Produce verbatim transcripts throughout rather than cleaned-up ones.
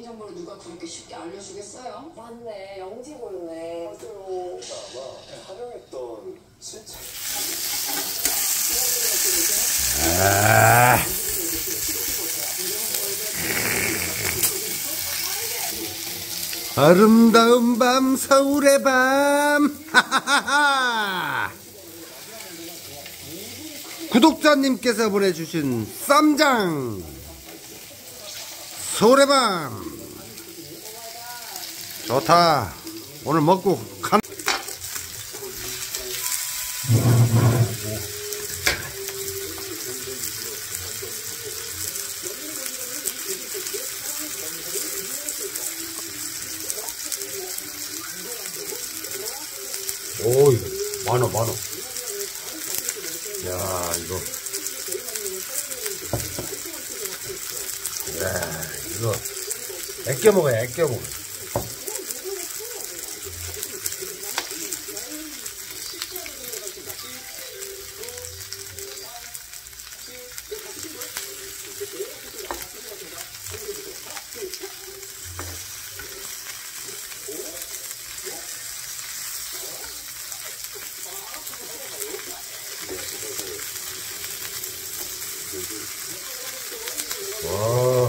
개인정보를 누가 그렇게 쉽게 알려주겠어요? 맞네, 영지고였네. 맞아요. 아마 촬영했던 실제. 아. 아름다운 밤, 서울의 밤. 하하하하. 구독자님께서 보내주신 쌈장 서울의 밤 좋다. 오늘 먹고 간. 오, 이거 많아 많아. 야, 이거 야, 이거 애껴 먹어야 애껴 먹어. 와.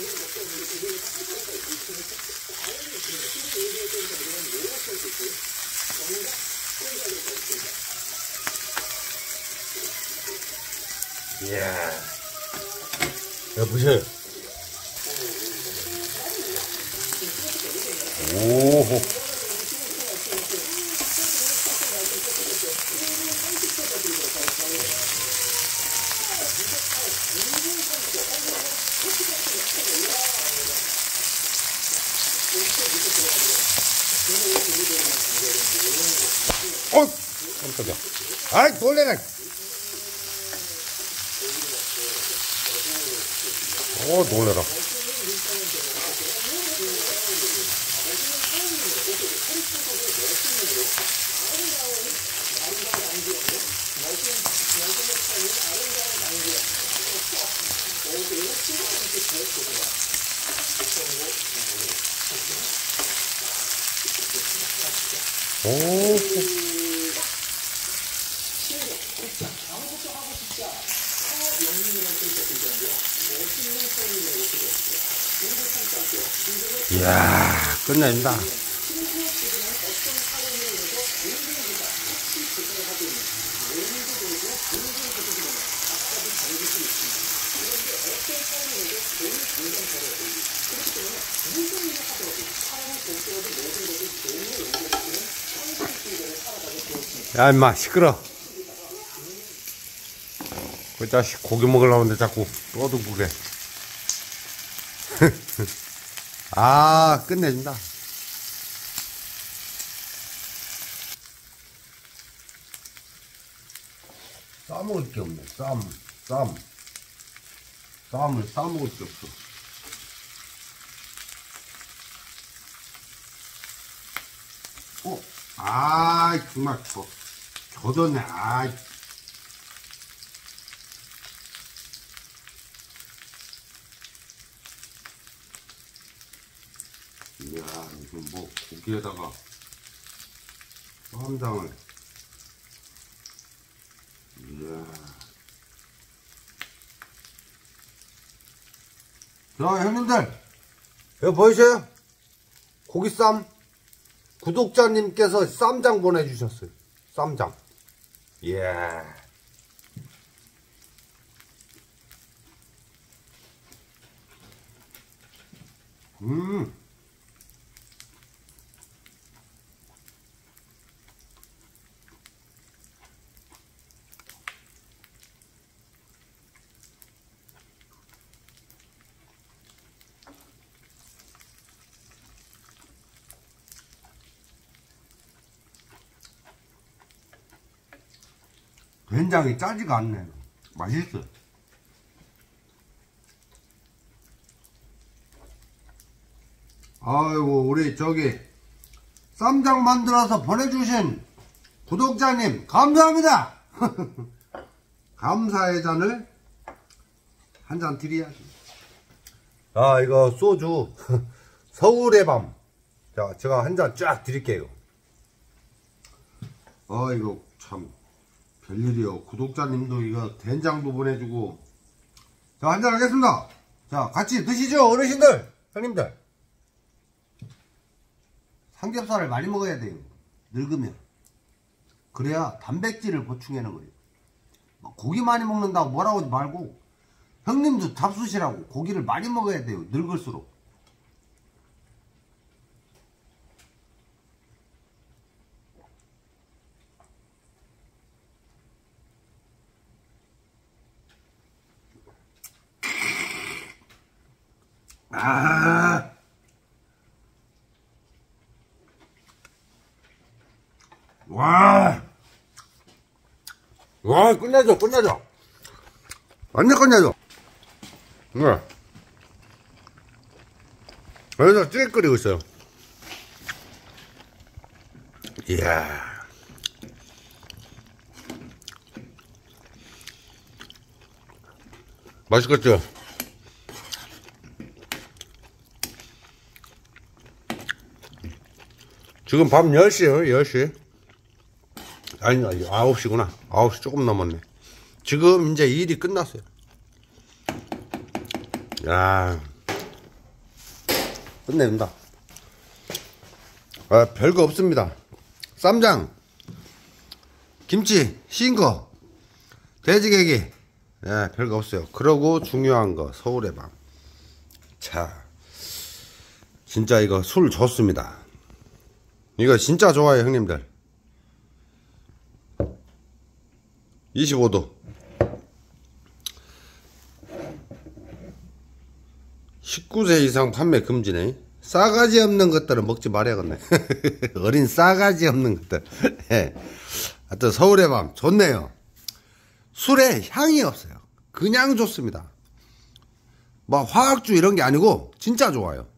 이야. 야, 보세요. 오호. 어, 깜짝이야. 아이, 놀래라. 어, 놀래라. 오. 이야, 끝낸다. 야, 임마, 시끄러. 그 자식 고기 먹으려는데 자꾸 떠들고 그래. 아, 끝내준다. 싸먹을 게 없네. 쌈, 쌈. 쌈을 싸먹을 게 없어. 어, 아, 정말 저, 젖었네. 아. 이야, 이거 뭐 고기에다가 쌈장을. 이야. 자, 형님들, 여기 보이세요? 고기쌈. 구독자님께서 쌈장 보내주셨어요. 쌈장. 이야. 음. 된장이 짜지가 않네. 맛있어. 아이고, 우리 저기 쌈장 만들어서 보내주신 구독자님 감사합니다. 감사의 잔을 한 잔 드려야지. 아, 이거 소주 서울의 밤. 자, 제가 한 잔 쫙 드릴게요. 아, 이거 참 별일이요. 구독자님도 이거 된장도 보내주고. 자, 한 잔 하겠습니다. 자, 같이 드시죠, 어르신들, 형님들. 삼겹살을 많이 먹어야 돼요. 늙으면. 그래야 단백질을 보충하는 거예요. 고기 많이 먹는다고 뭐라고 하지 말고, 형님도 잡수시라고. 고기를 많이 먹어야 돼요, 늙을수록. 아, 와, 와, 끝내줘, 끝내줘. 완전 끝내줘. 네. 그래서 찌개 끓이고 있어요. 이야. 맛있겠죠? 지금 밤 열 시에요, 열 시. 아니, 아홉 시구나. 아홉 시 조금 넘었네. 지금 이제 일이 끝났어요. 야, 끝내준다. 아, 별거 없습니다. 쌈장, 김치, 싱거, 돼지개기. 예, 별거 없어요. 그러고 중요한 거, 서울의 밤. 자, 진짜 이거 술 좋습니다. 이거 진짜 좋아요, 형님들. 이십오 도. 십구 세 이상 판매 금지네. 싸가지 없는 것들은 먹지 말아야겠네. 어린 싸가지 없는 것들. 예. 하여튼 서울의 밤 좋네요. 술에 향이 없어요. 그냥 좋습니다. 뭐 화학주 이런 게 아니고 진짜 좋아요.